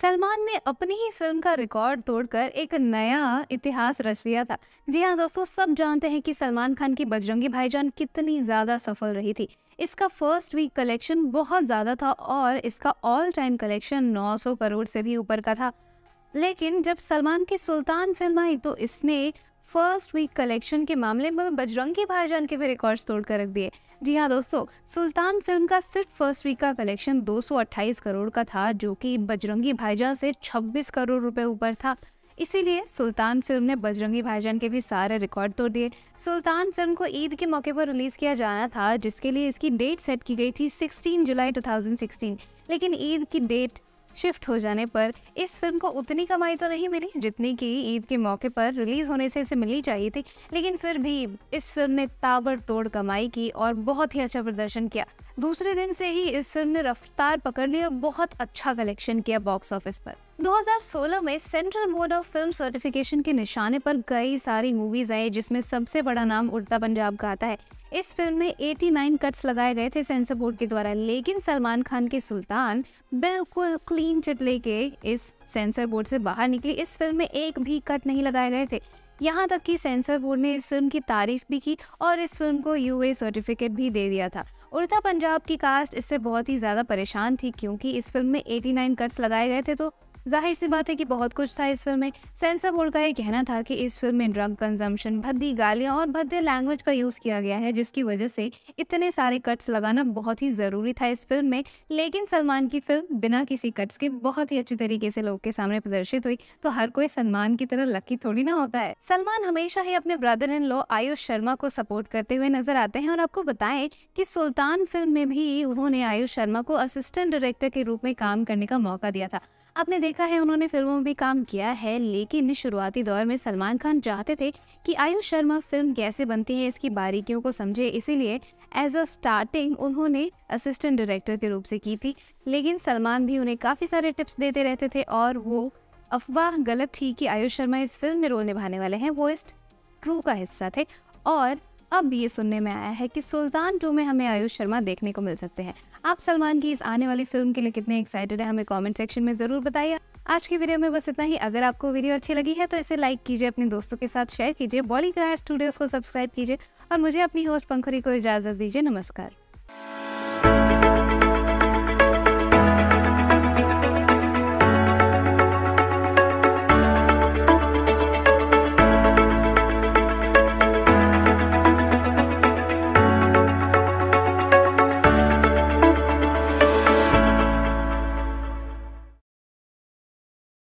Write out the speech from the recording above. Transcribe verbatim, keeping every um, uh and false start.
सलमान ने अपनी ही फिल्म का रिकॉर्ड तोड़कर एक नया इतिहास रच लिया था। जी हाँ दोस्तों, सब जानते हैं कि सलमान खान की बजरंगी भाईजान कितनी ज्यादा सफल रही थी। इसका फर्स्ट वीक कलेक्शन बहुत ज्यादा था और इसका ऑल टाइम कलेक्शन नौ सौ करोड़ से भी ऊपर का था। लेकिन जब सलमान की सुल्तान फिल्म आई तो इसने फर्स्ट वीक कलेक्शन के मामले में बजरंगी भाईजान के भी रिकॉर्ड्स तोड़ कर रख दिए। जी हाँ दोस्तों, सुल्तान फिल्म का सिर्फ फर्स्ट वीक का कलेक्शन दो सौ अट्ठाईस करोड़ का था, जो कि बजरंगी भाईजान से छब्बीस करोड़ रुपए ऊपर था। इसीलिए सुल्तान फिल्म ने बजरंगी भाईजान के भी सारे रिकॉर्ड तोड़ दिए। सुल्तान फिल्म को ईद के मौके पर रिलीज किया जाना था, जिसके लिए इसकी डेट सेट की गई थी सोलह जुलाई दो हज़ार सोलह, लेकिन ईद की डेट शिफ्ट हो जाने पर इस फिल्म को उतनी कमाई तो नहीं मिली जितनी कि ईद के मौके पर रिलीज होने से इसे मिलनी चाहिए थी। लेकिन फिर भी इस फिल्म ने ताबड़तोड़ कमाई की और बहुत ही अच्छा प्रदर्शन किया। दूसरे दिन से ही इस फिल्म ने रफ्तार पकड़ ली और बहुत अच्छा कलेक्शन किया बॉक्स ऑफिस पर। दो हज़ार सोलह में central board of film certification के निशाने पर कई सारी मूवीज आई, जिसमें सबसे बड़ा नाम उड़ता पंजाब का आता है। इस फिल्म में नवासी कट्स लगाए गए थे सेंसर बोर्ड के द्वारा, लेकिन सलमान खान की सुल्तान बिल्कुल क्लीन चिट लेके इस सेंसर बोर्ड से बाहर निकली। इस फिल्म में एक भी कट नहीं लगाए गए थे। यहाँ तक कि सेंसर बोर्ड ने इस फिल्म की तारीफ भी की और इस फिल्म को यूए सर्टिफिकेट भी दे दिया था। उड़ता पंजाब की कास्ट इससे बहुत ही ज़्यादा परेशान थी, क्योंकि इस फिल्म में नवासी कट्स लगाए गए थे, तो जाहिर सी बात है कि बहुत कुछ था इस फिल्म में। सेंसर बोर्ड का ये कहना था कि इस फिल्म में ड्रग कंजम्पशन, भद्दी गालियाँ और भद्दे लैंग्वेज का यूज़ किया गया है, जिसकी वजह से इतने सारे कट्स लगाना बहुत ही ज़रूरी था इस फिल्म में। लेकिन सलमान की फिल्म बिना किसी कट्स के बहुत ही अच्छी तरीके से लोग के सामने प्रदर्शित हुई, तो हर कोई सलमान की तरह लकी थोड़ी ना होता है। सलमान हमेशा ही अपने brother in law Ayush Sharma को सपोर्ट करते हुए नजर आते हैं और आपको बताएं कि सुल्तान फिल्म में भी उन्होंने आयुष शर्मा को असिस्टेंट डायरेक्टर के रूप में काम करने का मौका दिया था। आपने देखा है उन्होंने फिल्मों में भी काम किया है, लेकिन शुरुआती दौर में सलमान खान चाहते थे कि आयुष शर्मा फिल्म कैसे बनती है इसकी बारीकियों को समझे, इसीलिए एज अ स्टार्टिंग उन्होंने असिस्टेंट डायरेक्टर के रूप से की थी। लेकिन सलमान भी उन्हें काफ़ी सारे टिप्स देते रहते थे और वो अफवाह गलत थी कि आयुष शर्मा इस फिल्म में रोल निभाने वाले हैं, वो इस क्रू का हिस्सा थे। और अब ये सुनने में आया है कि सुल्तान टू में हमें आयुष शर्मा देखने को मिल सकते हैं। आप सलमान की इस आने वाली फिल्म के लिए कितने एक्साइटेड हैं, हमें कमेंट सेक्शन में ज़रूर बताइए। आज की वीडियो में बस इतना ही। अगर आपको वीडियो अच्छी लगी है तो इसे लाइक कीजिए, अपने दोस्तों के साथ शेयर कीजिए, बॉलीग्राफ स्टूडियोज़ को सब्सक्राइब कीजिए और मुझे अपनी होस्ट पंखुरी को इजाज़त दीजिए। नमस्कार।